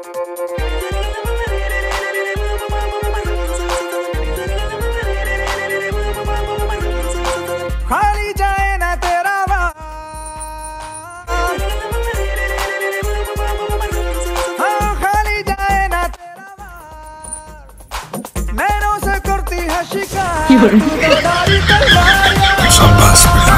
खाली जाए ना तेरा वार, हाँ खाली जाए ना तेरा वार, नैनों से करती है शिकार। शाबाश बेटा।